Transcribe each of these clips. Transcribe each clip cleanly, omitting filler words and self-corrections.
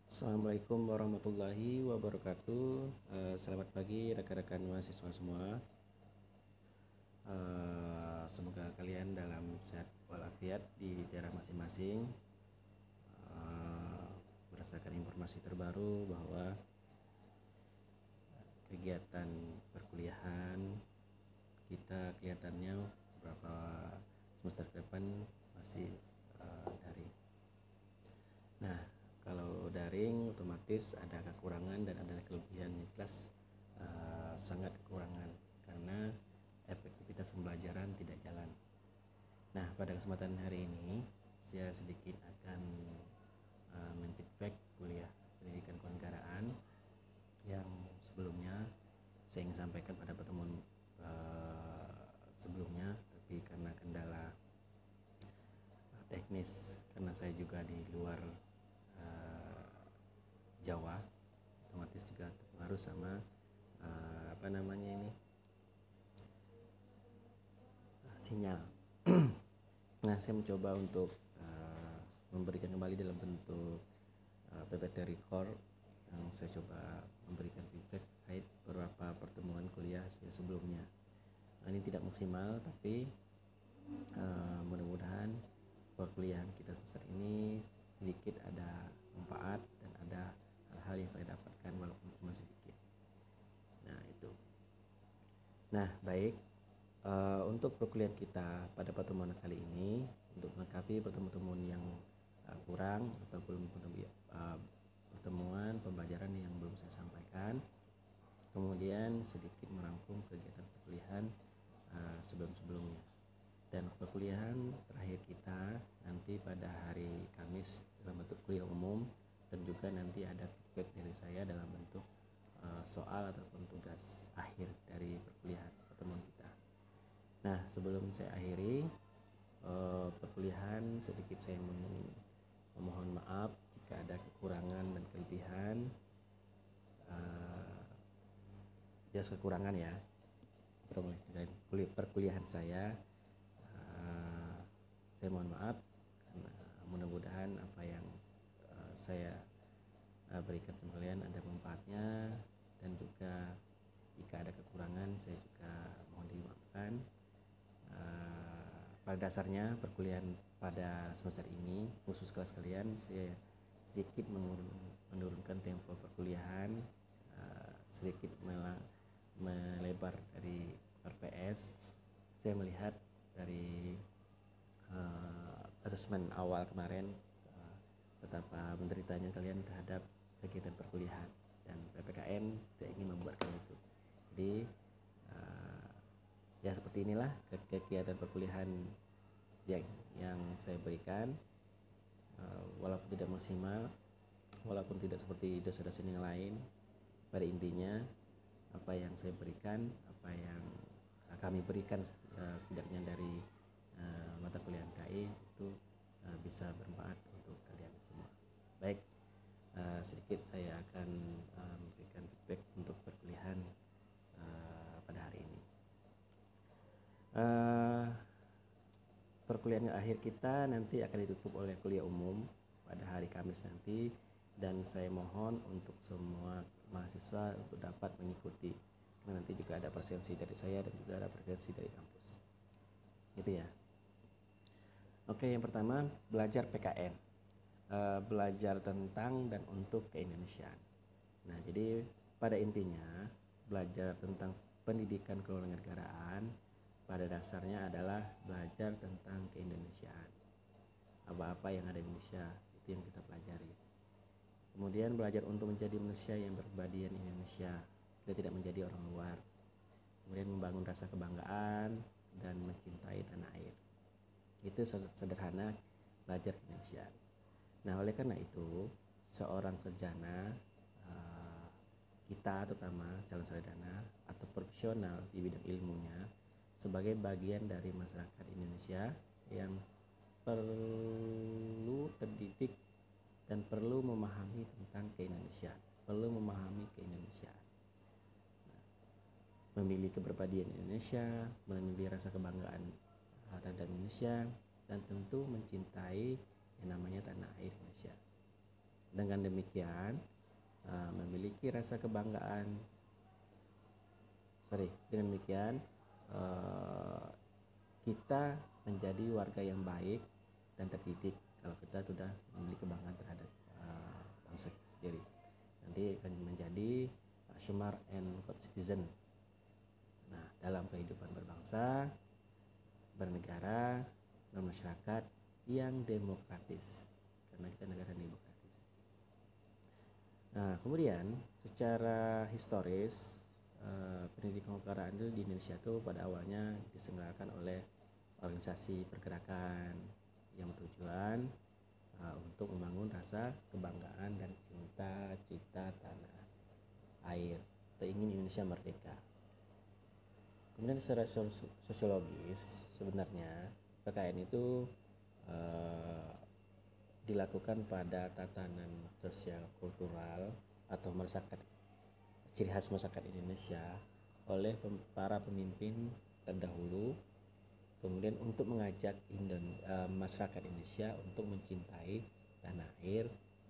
Assalamualaikum warahmatullahi wabarakatuh. Selamat pagi rekan-rekan mahasiswa semua. Semoga kalian dalam sehat walafiat di daerah masing-masing. Berdasarkan informasi terbaru bahwa kegiatan perkuliahan kita kelihatannya beberapa semester ke depan masih daring. Nah, kalau daring otomatis ada kekurangan dan ada kelebihan. Yang jelas sangat kekurangan karena efektivitas pembelajaran tidak jalan. Nah, pada kesempatan hari ini saya sedikit akan men-feedback kuliah pendidikan kewarganegaraan yang sebelumnya saya ingin sampaikan pada pertemuan sebelumnya, tapi karena kendala teknis, karena saya juga di luar Jawa, otomatis juga terpengaruh sama sinyal. Nah, saya mencoba untuk memberikan kembali dalam bentuk PPT record yang saya coba memberikan feedback terkait beberapa pertemuan kuliah saya sebelumnya. Nah, ini tidak maksimal, tapi mudah-mudahan perkuliahan kita semester ini sedikit ada manfaat dan ada hal-hal yang saya dapatkan walaupun cuma sedikit. Nah, itu. Nah, baik. Untuk perkuliahan kita pada pertemuan kali ini, untuk melengkapi pertemuan yang kurang atau belum pertemuan pembelajaran yang belum saya sampaikan, kemudian sedikit merangkum kegiatan perkuliahan sebelum-sebelumnya. Dan perkuliahan terakhir kita nanti pada hari Kamis dalam bentuk kuliah umum, dan juga nanti ada feedback dari saya dalam bentuk soal ataupun tugas akhir dari perkuliahan pertemuan kita. Nah, sebelum saya akhiri perkuliahan, sedikit saya memohon maaf jika ada kekurangan dan kelebihan. Jelas kekurangan ya perkuliahan saya. Saya mohon maaf, karena mudah-mudahan apa yang saya berikan sama kalian ada manfaatnya, dan juga jika ada kekurangan saya juga mohon dimaafkan. Pada dasarnya perkuliahan pada semester ini khusus kelas kalian, saya sedikit menurunkan tempo perkuliahan, sedikit melebar dari RPS. Saya melihat dari asesmen awal kemarin betapa menderitanya kalian terhadap kegiatan perkuliahan, dan PPKN tidak ingin membuatkan itu. Jadi ya seperti inilah kegiatan perkuliahan yang saya berikan, walaupun tidak maksimal, walaupun tidak seperti dosen-dosen yang lain. Pada intinya apa yang saya berikan, apa yang kami berikan setidaknya dari mata kuliah KI itu bisa bermanfaat untuk kalian semua. Baik, sedikit saya akan memberikan feedback untuk perkuliahan pada hari ini. Perkuliahan akhir kita nanti akan ditutup oleh kuliah umum pada hari Kamis nanti, dan saya mohon untuk semua mahasiswa untuk dapat mengikuti, karena nanti juga ada presensi dari saya dan juga ada presensi dari kampus, gitu ya. Oke, yang pertama belajar PKN, belajar tentang dan untuk keindonesiaan. Nah, jadi pada intinya belajar tentang pendidikan kewarganegaraan pada dasarnya adalah belajar tentang keindonesiaan. Apa-apa yang ada di Indonesia itu yang kita pelajari. Kemudian belajar untuk menjadi manusia yang berbadian Indonesia. Kita tidak menjadi orang luar. Kemudian membangun rasa kebanggaan dan mencintai tanah air. Itu sederhana belajar keindonesiaan. Nah, oleh karena itu seorang sarjana, kita terutama calon sarjana atau profesional di bidang ilmunya, sebagai bagian dari masyarakat Indonesia yang perlu terdidik dan perlu memahami tentang keindonesiaan, perlu memahami keindonesiaan, memiliki keberbadian Indonesia, memiliki rasa kebanggaan terhadap Indonesia, dan tentu mencintai yang namanya tanah air Indonesia. Dengan demikian memiliki rasa kebanggaan. Dengan demikian kita menjadi warga yang baik dan terdidik kalau kita sudah memiliki kebanggaan terhadap bangsa kita sendiri. Nanti akan menjadi smart and good citizen. Nah, dalam kehidupan berbangsa, bernegara, bermasyarakat yang demokratis, karena kita negara demokratis. Nah, kemudian secara historis pendidikan kewarganegaraan itu di Indonesia itu pada awalnya diselenggarakan oleh organisasi pergerakan yang bertujuan untuk membangun rasa kebanggaan dan cita tanah air atau ingin Indonesia merdeka. Kemudian secara sosiologis sebenarnya PKN itu dilakukan pada tatanan sosial kultural atau masyarakat, ciri khas masyarakat Indonesia oleh para pemimpin terdahulu, kemudian untuk mengajak masyarakat Indonesia untuk mencintai tanah air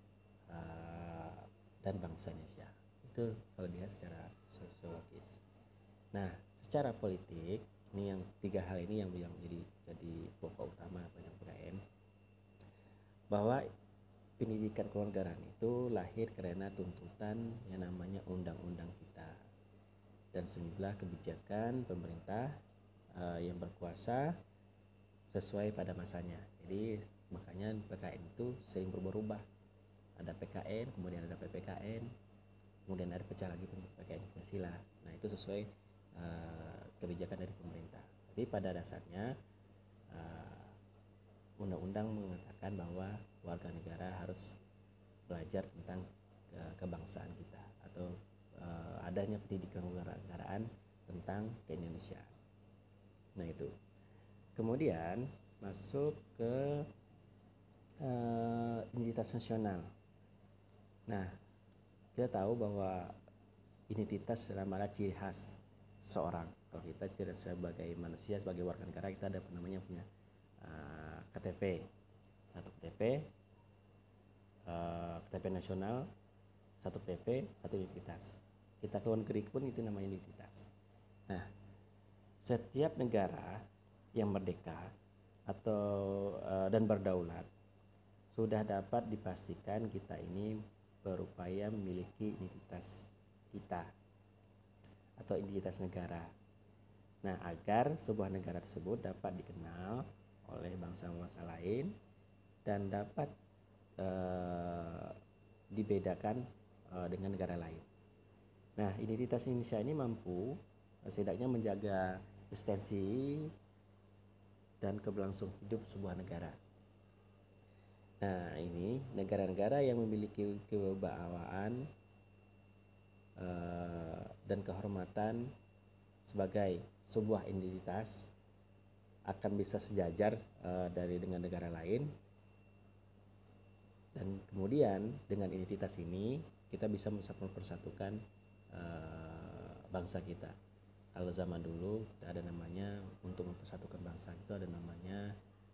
dan bangsa Indonesia. Itu kalau dilihat secara sosiologis. Nah, secara politik ini yang tiga hal ini yang jadi pokok utama banyak PKN, bahwa pendidikan kewarganegaraan itu lahir karena tuntutan yang namanya undang-undang kita dan sejumlah kebijakan pemerintah yang berkuasa sesuai pada masanya. Jadi makanya PKN itu sering berubah-ubah. Ada PKN, kemudian ada PPKN, kemudian ada pecah lagi PKN Pancasila. Nah, itu sesuai kebijakan dari pemerintah. Tapi pada dasarnya undang-undang mengatakan bahwa warga negara harus belajar tentang kebangsaan kita atau adanya pendidikan kewarganegaraan tentang keindonesiaan. Nah, itu. Kemudian masuk ke identitas nasional. Nah, kita tahu bahwa identitas adalah ciri khas seorang. Kalau kita sebagai manusia, sebagai warga negara, kita ada namanya punya KTP, satu KTP, KTP nasional, satu KTP, satu identitas. Kita ke luar negeri pun itu namanya identitas. Nah, setiap negara yang merdeka atau dan berdaulat sudah dapat dipastikan kita ini berupaya memiliki identitas kita atau identitas negara. Nah, agar sebuah negara tersebut dapat dikenal oleh bangsa-bangsa lain dan dapat dibedakan dengan negara lain. Nah, identitas Indonesia ini mampu setidaknya menjaga eksistensi dan keberlangsungan hidup sebuah negara. Nah, ini negara-negara yang memiliki kewibawaan dan kehormatan sebagai sebuah identitas akan bisa sejajar dengan negara lain, dan kemudian dengan identitas ini kita bisa mempersatukan bangsa kita. Kalau zaman dulu ada namanya untuk mempersatukan bangsa itu ada namanya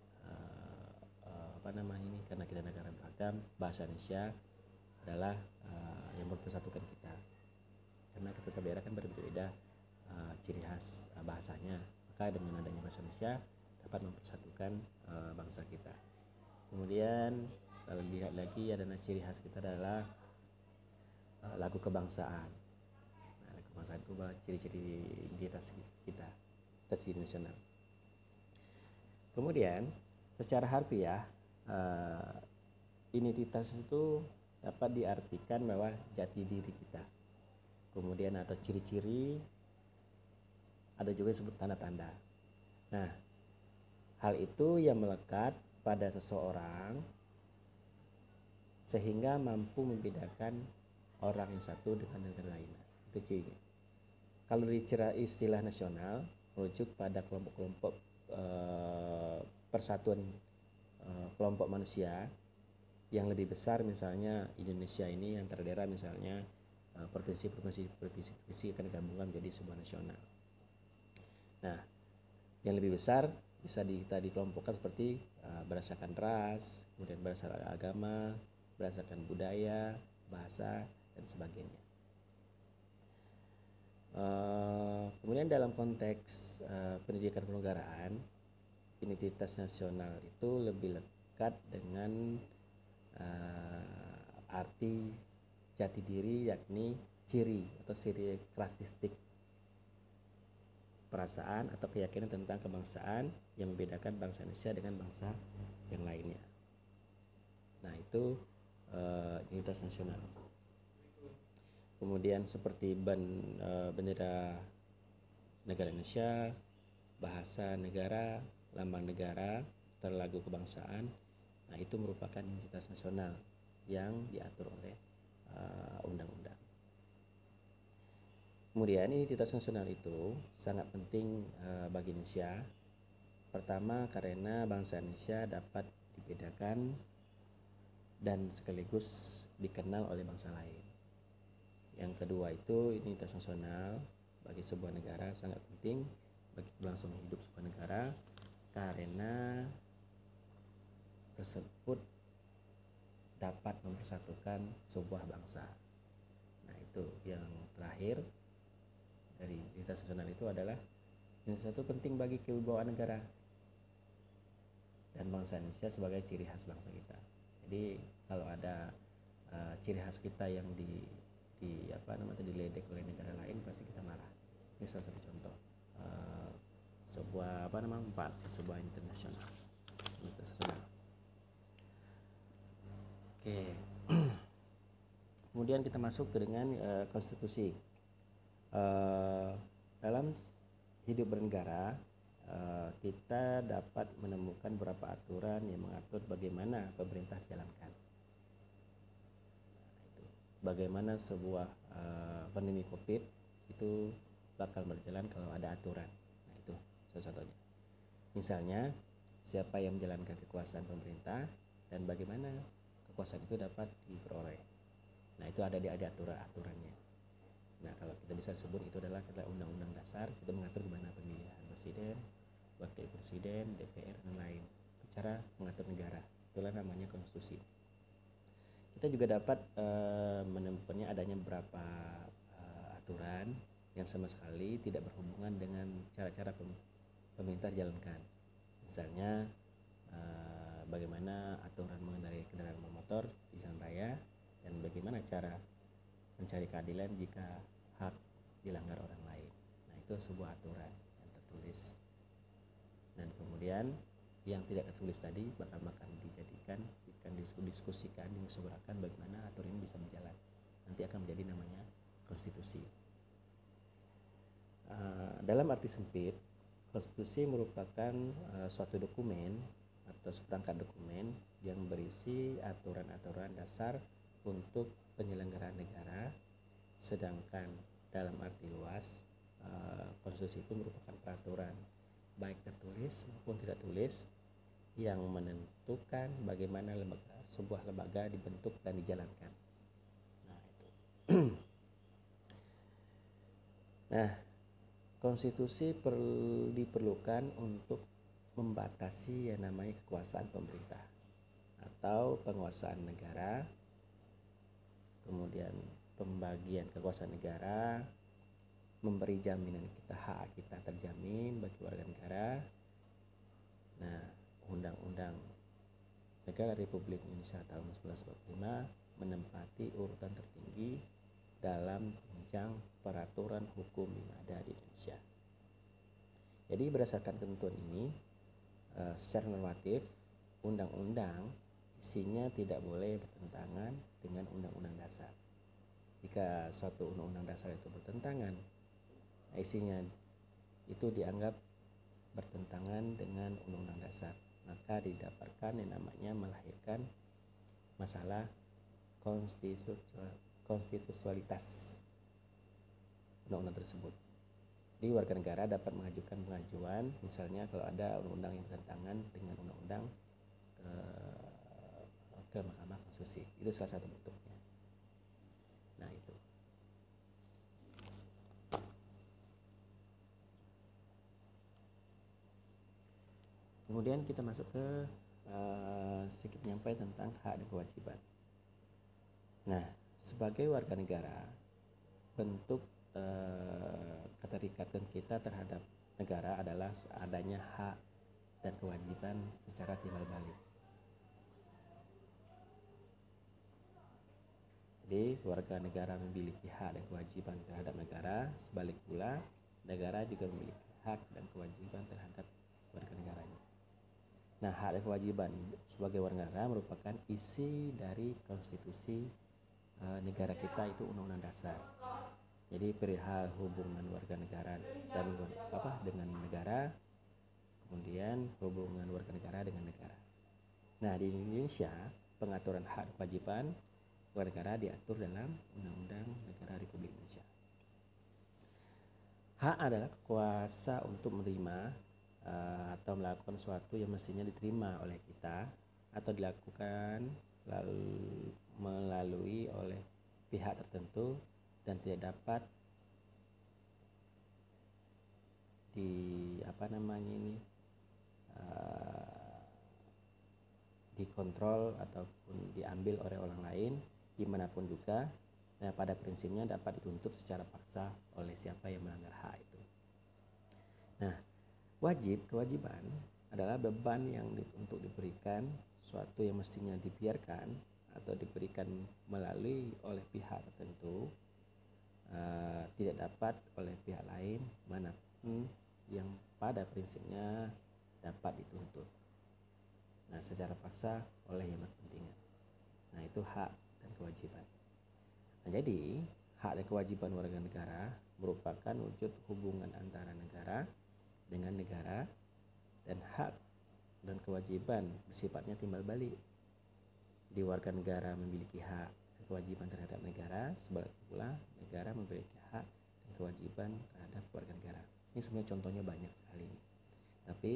ini karena kita negara beragam, bahasa Indonesia adalah yang mempersatukan kita. Karena kita daerah kan berbeda-beda ciri khas bahasanya, maka dengan adanya bahasa Indonesia dapat mempersatukan bangsa kita. Kemudian kalau lihat lagi ada ciri khas kita adalah lagu kebangsaan. Nah, lagu kebangsaan itu ciri-ciri identitas kita, ciri nasional. Kemudian secara harfiah identitas itu dapat diartikan bahwa jati diri kita. Kemudian atau ciri-ciri, ada juga disebut tanda-tanda. Nah, hal itu yang melekat pada seseorang sehingga mampu membedakan orang yang satu dengan negara lain. Itu cirinya. Kalau bicara istilah nasional merujuk pada kelompok-kelompok persatuan kelompok manusia yang lebih besar, misalnya Indonesia ini antara daerah misalnya provinsi akan digabungkan menjadi sebuah nasional. Nah, yang lebih besar bisa kita dikelompokkan seperti berdasarkan ras, kemudian berdasarkan agama, berdasarkan budaya, bahasa, dan sebagainya. Kemudian dalam konteks pendidikan kenegaraan, identitas nasional itu lebih lekat dengan arti jati diri, yakni ciri atau ciri karakteristik perasaan atau keyakinan tentang kebangsaan yang membedakan bangsa Indonesia dengan bangsa yang lainnya. Nah, itu identitas nasional. Kemudian seperti bendera negara Indonesia, bahasa negara, lambang negara, lagu kebangsaan. Nah, itu merupakan identitas nasional yang diatur oleh undang-undang. Kemudian identitas nasional itu sangat penting bagi Indonesia. Pertama, karena bangsa Indonesia dapat dibedakan dan sekaligus dikenal oleh bangsa lain. Yang kedua itu identitas nasional bagi sebuah negara sangat penting bagi kelangsungan hidup sebuah negara, karena tersebut dapat mempersatukan sebuah bangsa. Nah, itu yang terakhir dari identitas nasional itu adalah identitas itu penting bagi kewibawaan negara dan bangsa Indonesia sebagai ciri khas bangsa kita. Jadi kalau ada ciri khas kita yang diledek oleh negara lain, pasti kita marah. Ini salah satu contoh sebuah sebuah internasional. Oke. Kemudian kita masuk ke dengan konstitusi. Dalam hidup bernegara, kita dapat menemukan beberapa aturan yang mengatur bagaimana pemerintah dijalankan. Bagaimana sebuah pandemi COVID itu bakal berjalan kalau ada aturan. Nah, itu salah satunya. Misalnya, siapa yang menjalankan kekuasaan pemerintah dan bagaimana kekuasaan itu dapat diperoleh. Nah, itu ada aturannya. Nah, kalau kita bisa sebut itu adalah undang-undang dasar, itu mengatur bagaimana pemilihan presiden, wakil presiden, DPR, dan lain. Itu cara mengatur negara. Itulah namanya konstitusi. Kita juga dapat menemukannya adanya beberapa aturan yang sama sekali tidak berhubungan dengan cara-cara pemerintah jalankan. Misalnya bagaimana aturan mengendarai kendaraan bermotor di jalan raya dan bagaimana cara mencari keadilan jika hak dilanggar orang lain. Nah, itu sebuah aturan yang tertulis. Dan kemudian yang tidak tertulis tadi bakal dijadikan, didiskusikan, dimusyawarahkan bagaimana aturan ini bisa berjalan. Nanti akan menjadi namanya konstitusi. Dalam arti sempit, konstitusi merupakan suatu dokumen atau seperangkat dokumen yang berisi aturan-aturan dasar untuk penyelenggaraan negara. Sedangkan dalam arti luas, konstitusi itu merupakan peraturan baik tertulis maupun tidak tulis yang menentukan bagaimana sebuah lembaga dibentuk dan dijalankan. Nah, itu. Nah, konstitusi diperlukan untuk membatasi yang namanya kekuasaan pemerintah atau penguasaan negara, kemudian pembagian kekuasaan negara, memberi jaminan hak kita terjamin bagi warga negara. Nah, Undang-Undang Negara Republik Indonesia tahun 1945 menempati urutan tertinggi dalam jenjang peraturan hukum yang ada di Indonesia. Jadi berdasarkan ketentuan ini, secara normatif, undang-undang isinya tidak boleh bertentangan dengan undang-undang dasar. Jika suatu undang-undang dasar itu bertentangan, isinya itu dianggap bertentangan dengan undang-undang dasar, maka didapatkan yang namanya melahirkan masalah konstitusionalitas undang-undang tersebut. Di warga negara dapat mengajukan pengajuan, misalnya kalau ada undang-undang yang bertentangan dengan undang-undang ke Mahkamah Konstitusi. Itu salah satu bentuknya. Nah, itu. Kemudian kita masuk ke sedikit menyampaikan tentang hak dan kewajiban. Nah, sebagai warga negara, bentuk keterikatan kita terhadap negara adalah adanya hak dan kewajiban secara timbal balik. Jadi warga negara memiliki hak dan kewajiban terhadap negara, sebalik pula negara juga memiliki hak dan kewajiban terhadap warga negaranya. Nah, hak dan kewajiban sebagai warga negara merupakan isi dari konstitusi negara kita, itu Undang-Undang Dasar. Jadi perihal hubungan warga negara dan dengan negara, kemudian hubungan warga negara dengan negara. Nah, di Indonesia pengaturan hak dan kewajiban warga negara diatur dalam Undang-Undang Negara Republik Indonesia. Hak adalah kuasa untuk menerima atau melakukan sesuatu yang mestinya diterima oleh kita atau dilakukan melalui oleh pihak tertentu dan tidak dapat dikontrol ataupun diambil oleh orang lain dimanapun juga. Nah, pada prinsipnya dapat dituntut secara paksa oleh siapa yang melanggar hak itu. Nah, kewajiban adalah beban yang untuk diberikan suatu yang mestinya dibiarkan atau diberikan melalui oleh pihak tertentu, tidak dapat oleh pihak lain manapun yang pada prinsipnya dapat dituntut. Nah, secara paksa oleh yang berkepentingan. Nah, itu hak dan kewajiban. Nah, jadi hak dan kewajiban warga negara merupakan wujud hubungan antara negara dengan negara, dan hak dan kewajiban bersifatnya timbal balik. Di warga negara memiliki hak dan kewajiban terhadap negara, sebaliknya pula negara memiliki hak dan kewajiban terhadap warga negara. Ini sebenarnya contohnya banyak sekali. Tapi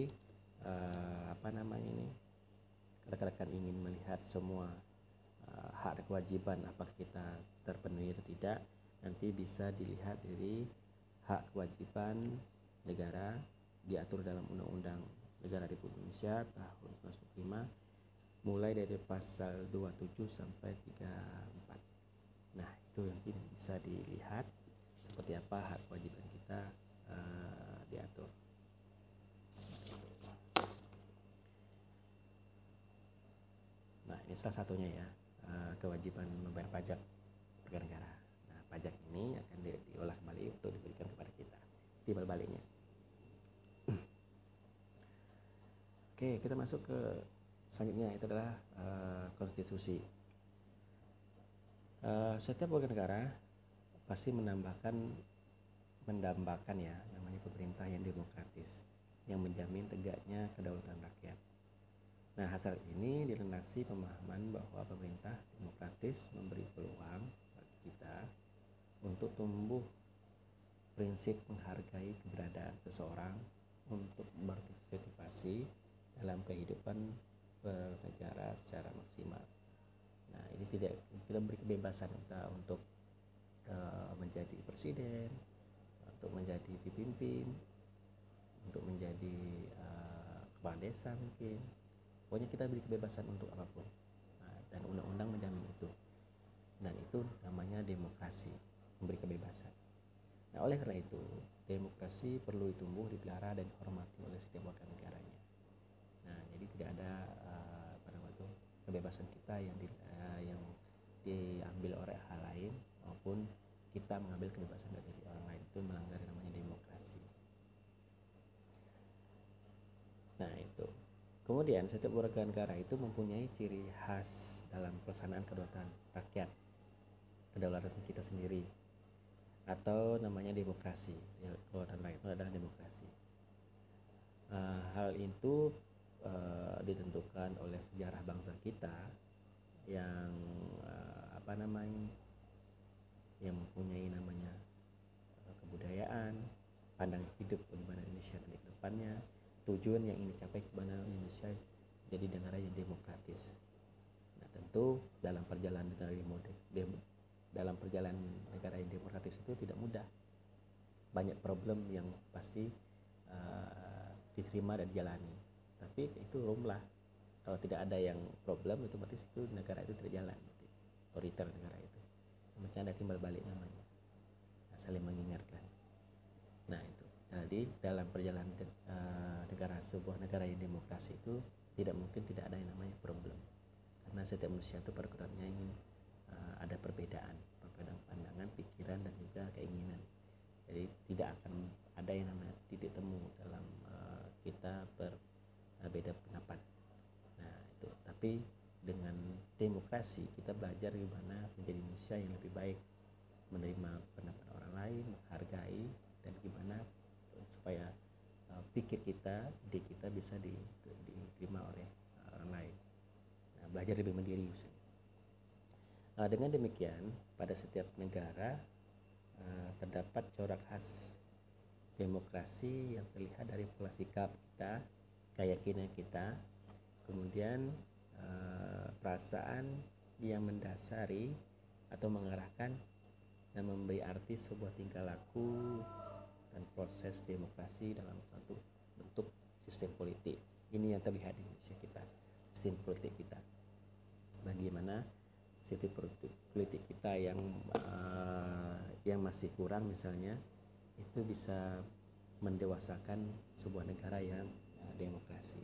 rekan-rekan ingin melihat semua hak dan kewajiban apakah kita terpenuhi atau tidak, nanti bisa dilihat dari hak kewajiban negara diatur dalam Undang-Undang Negara Republik Indonesia tahun 1945, mulai dari pasal 27 sampai 34. Nah, itu nanti bisa dilihat seperti apa hak kewajiban kita diatur. Nah, ini salah satunya ya, kewajiban membayar pajak warga negara. Nah, pajak ini akan diolah kembali untuk diberikan kepada kita, timbal baliknya. Oke, kita masuk ke selanjutnya, itu adalah konstitusi. Setiap warga negara pasti mendambakan ya namanya pemerintah yang demokratis yang menjamin tegaknya kedaulatan rakyat. Nah, hasil ini dilandasi pemahaman bahwa pemerintah demokratis memberi peluang bagi kita untuk tumbuh prinsip menghargai keberadaan seseorang untuk berpartisipasi dalam kehidupan bernegara secara maksimal. Nah, ini tidak kita beri kebebasan kita untuk menjadi presiden, untuk menjadi dipimpin, untuk menjadi kepala desa mungkin. Pokoknya kita beri kebebasan untuk apapun. Nah, dan undang-undang menjamin itu. Dan itu namanya demokrasi, memberi kebebasan. Nah, oleh karena itu, demokrasi perlu ditumbuh, dipelihara dan dihormati oleh setiap warga negaranya. Nah, jadi tidak ada kebebasan kita yang diambil oleh hal lain, maupun kita mengambil kebebasan dari orang lain, itu melanggar namanya demokrasi. Nah, itu. Kemudian setiap warga negara itu mempunyai ciri khas dalam pelaksanaan kedaulatan rakyat, kedaulatan kita sendiri, atau namanya demokrasi. Kedaulatan rakyat itu adalah demokrasi. Hal itu ditentukan oleh sejarah bangsa kita yang yang mempunyai namanya kebudayaan, pandangan hidup bagaimana Indonesia nanti ke depannya, tujuan yang ingin dicapai bagaimana Indonesia jadi negara yang demokratis. Nah, tentu dalam perjalanan negara yang demokratis itu tidak mudah. Banyak problem yang pasti diterima dan dijalani. Tapi itu rumlah. Kalau tidak ada yang problem, itu berarti itu negara itu tidak jalan, otoriter negara itu. kan ada timbal balik namanya. Nah, saling mengingatkan. Nah itu. Jadi dalam perjalanan sebuah negara yang demokrasi itu tidak mungkin tidak ada yang namanya problem. Karena setiap manusia itu pada kodratnya ingin ada perbedaan pandangan, pikiran dan juga keinginan. Jadi tidak akan ada yang namanya titik temu dalam kita berbeda pendapat. Nah itu. Tapi dengan demokrasi kita belajar gimana menjadi manusia yang lebih baik, menerima pendapat orang lain, menghargai, dan gimana supaya pikir kita, ide kita bisa diterima oleh orang lain. Nah, belajar lebih mandiri misalnya. Dengan demikian pada setiap negara terdapat corak khas demokrasi yang terlihat dari pola sikap kita, keyakinan kita, kemudian perasaan yang mendasari atau mengarahkan dan memberi arti sebuah tingkah laku dan proses demokrasi dalam suatu bentuk sistem politik. Ini yang terlihat di Indonesia kita, sistem politik kita. Bagaimana sistem politik kita yang masih kurang misalnya itu bisa mendewasakan sebuah negara yang demokrasi.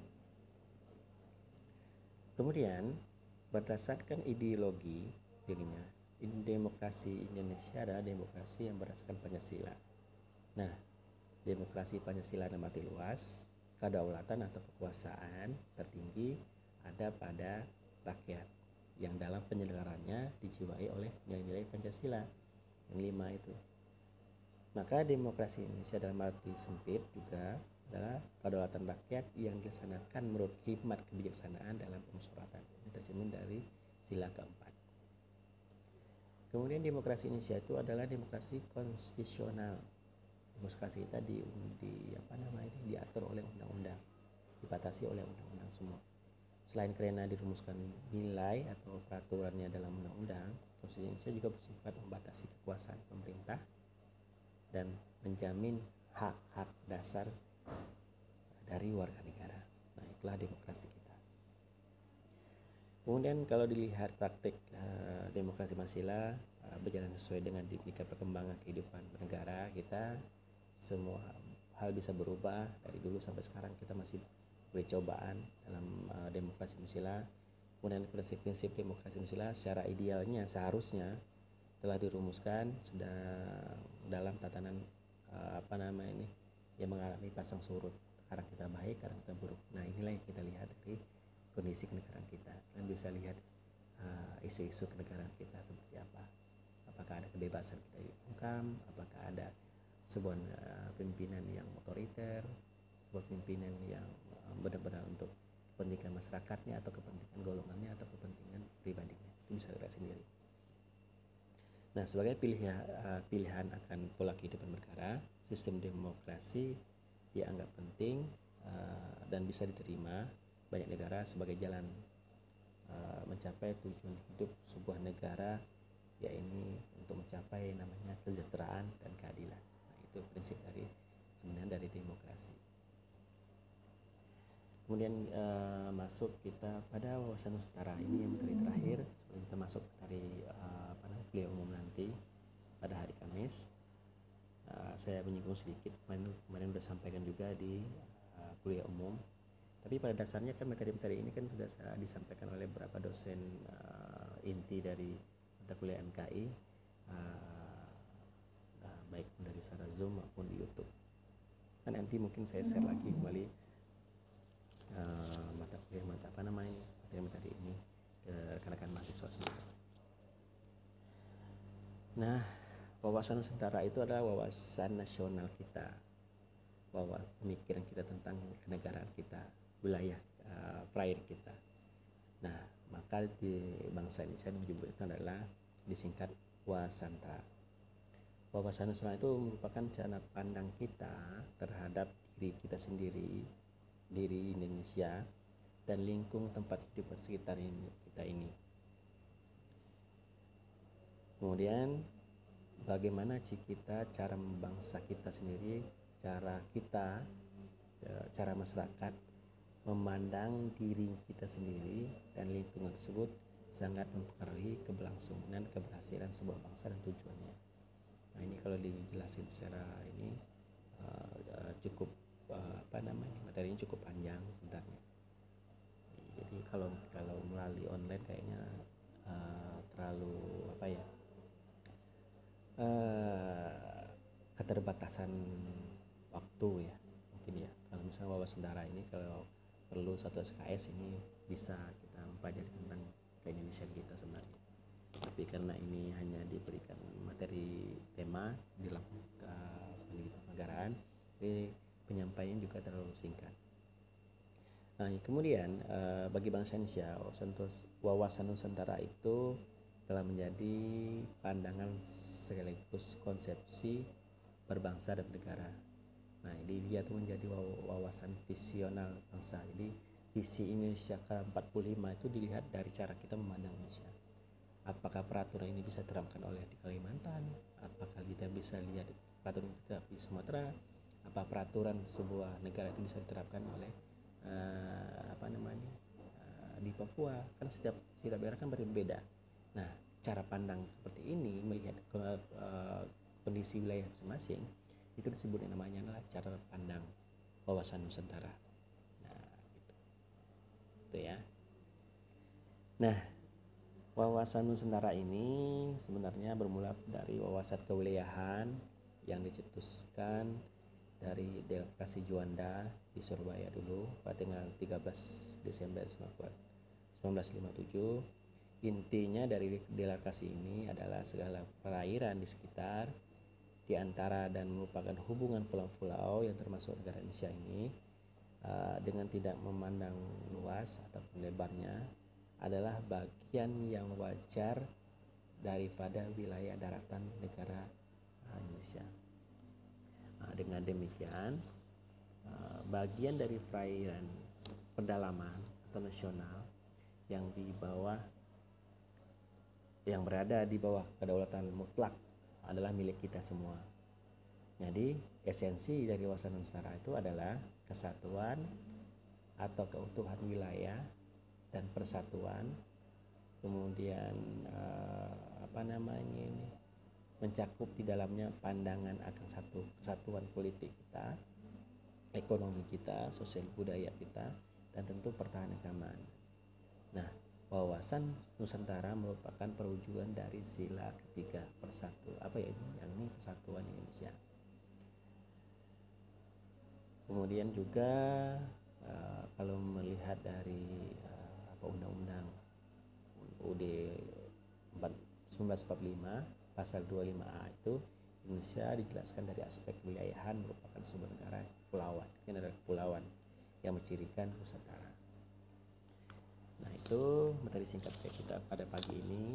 Kemudian berdasarkan ideologi dirinya, demokrasi Indonesia adalah demokrasi yang berdasarkan Pancasila. Nah, demokrasi Pancasila dalam arti luas, kedaulatan atau kekuasaan tertinggi ada pada rakyat yang dalam penyelenggarannya dijiwai oleh nilai-nilai Pancasila yang 5 itu. Maka demokrasi Indonesia dalam arti sempit juga adalah kedaulatan rakyat yang dilaksanakan menurut hikmat kebijaksanaan dalam pemusyawaratan. Ini tercermin dari sila keempat. Kemudian demokrasi Indonesia itu adalah demokrasi konstitusional. Demokrasi kita diatur oleh undang-undang, dibatasi oleh undang-undang semua. Selain karena dirumuskan nilai atau peraturannya dalam undang-undang, konstitusi Indonesia juga bersifat membatasi kekuasaan pemerintah dan menjamin hak-hak dasar dari warga negara. Nah, itulah demokrasi kita. Kemudian kalau dilihat praktik demokrasi Pancasila berjalan sesuai dengan dinamika perkembangan kehidupan bernegara kita, semua hal bisa berubah. Dari dulu sampai sekarang kita masih beri cobaan dalam demokrasi Pancasila. Kemudian prinsip-prinsip demokrasi Pancasila secara idealnya seharusnya telah dirumuskan sedang dalam tatanan yang mengalami pasang surut. Kadang kita baik, kadang kita buruk. Nah, inilah yang kita lihat dari kondisi kenegaraan kita. Kalian bisa lihat isu-isu kenegaraan kita seperti apa. Apakah ada kebebasan kita diungkam, apakah ada sebuah pimpinan yang otoriter, sebuah pimpinan yang benar-benar untuk kepentingan masyarakatnya atau kepentingan golongannya atau kepentingan pribadinya. Itu bisa dilihat sendiri. Nah, sebagai pilihan akan pola kehidupan bernegara, sistem demokrasi dianggap penting dan bisa diterima banyak negara sebagai jalan mencapai tujuan hidup sebuah negara, yaitu untuk mencapai namanya kesejahteraan dan keadilan. Nah, itu prinsip sebenarnya dari demokrasi. Kemudian masuk kita pada wawasan Nusantara. Ini yang materi terakhir sebelum kita masuk dari kuliah umum nanti pada hari Kamis. Saya menyinggung sedikit kemarin sudah sampaikan juga di kuliah umum. Tapi pada dasarnya kan materi-materi ini kan sudah disampaikan oleh beberapa dosen inti dari mata kuliah MKI, baik dari secara Zoom maupun di YouTube. Dan nanti mungkin saya share lagi kembali materi ini ke rekan-rekan mahasiswa semua. Nah, wawasan Nusantara itu adalah wawasan nasional kita, pemikiran kita tentang kenegaraan kita, wilayah perairan kita. Nah, maka di bangsa Indonesia menyebutnya adalah disingkat Wasantara. Wawasan Nusantara itu merupakan cara pandang kita terhadap diri kita sendiri, diri Indonesia, dan lingkung tempat hidup sekitar kita ini. Kemudian bagaimana kita cara membangsa kita sendiri, cara masyarakat memandang diri kita sendiri dan lingkungan tersebut sangat mempengaruhi keberlangsungan keberhasilan sebuah bangsa dan tujuannya. Nah ini kalau dijelasin secara ini cukup materinya cukup panjang sebenarnya. Jadi kalau melalui online kayaknya terlalu keterbatasan waktu ya mungkin ya. Kalau misalnya wawasan daerah ini kalau perlu satu SKS ini bisa kita mempelajari tentang keindonesiaan kita sebenarnya. Tapi karena ini hanya diberikan materi tema di dalam pendidikan kenegaraan, jadi penyampaian juga terlalu singkat. Nah, kemudian bagi bangsa Indonesia, wawasan Nusantara itu telah menjadi pandangan sekaligus konsepsi berbangsa dan negara. Nah, ini dia tuh menjadi wawasan visional bangsa. Jadi visi Indonesia ke-45 itu dilihat dari cara kita memandang Indonesia. Apakah peraturan ini bisa diterapkan oleh di Kalimantan? Apakah kita bisa lihat peraturan kita di Sumatera? Apa peraturan sebuah negara itu bisa diterapkan oleh di Papua? Kan setiap daerah kan berbeda. Nah, cara pandang seperti ini melihat kondisi wilayah masing-masing itu disebut namanya adalah cara pandang wawasan Nusantara. Nah, gitu ya. Nah, wawasan Nusantara ini sebenarnya bermula dari wawasan kewilayahan yang dicetuskan dari Delegasi Juanda di Surabaya dulu pada tanggal 13 Desember 1957. Intinya dari delegasi ini adalah segala perairan di sekitar, di antara dan merupakan hubungan pulau-pulau yang termasuk negara Indonesia ini dengan tidak memandang luas atau lebarnya adalah bagian yang wajar daripada wilayah daratan negara Indonesia. Dengan demikian bagian dari perairan pedalaman atau nasional yang berada di bawah kedaulatan mutlak adalah milik kita semua. Jadi esensi dari wawasan Nusantara itu adalah kesatuan atau keutuhan wilayah dan persatuan, kemudian mencakup di dalamnya pandangan akan kesatuan politik kita, ekonomi kita, sosial budaya kita, dan tentu pertahanan keamanan. Nah, wawasan Nusantara merupakan perwujudan dari sila ketiga yang ini persatuan Indonesia. Kemudian juga kalau melihat dari Undang-Undang UUD 1945 pasal 25A itu, Indonesia dijelaskan dari aspek kewilayahan merupakan sebuah negara kepulauan yang mencirikan Nusantara. Nah, itu materi singkat kita pada pagi ini.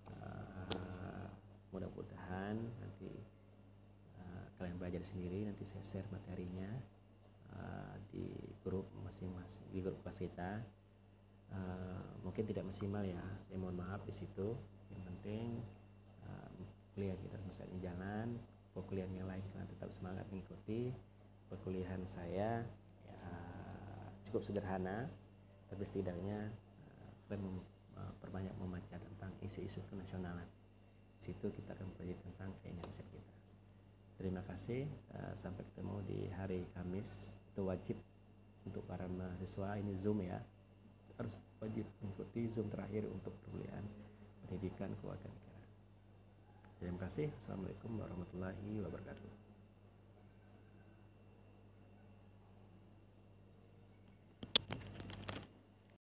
Mudah-mudahan nanti kalian belajar sendiri. Nanti saya share materinya di grup masing-masing, di grup kelas kita. Mungkin tidak maksimal ya, saya mohon maaf di situ. Yang penting kuliah kita selesai di jalan. Perkuliahan yang lain kalian tetap semangat mengikuti. Perkuliahan saya ya, cukup sederhana, tapi setidaknya perbanyak membaca tentang isu-isu kenasionalan. Di situ kita akan belajar tentang keindonesiaan kita. Terima kasih. Sampai ketemu di hari Kamis. Itu wajib untuk para mahasiswa. Ini Zoom ya, harus wajib mengikuti Zoom terakhir untuk perkuliahan pendidikan kewarganegaraan. Terima kasih. Assalamualaikum warahmatullahi wabarakatuh.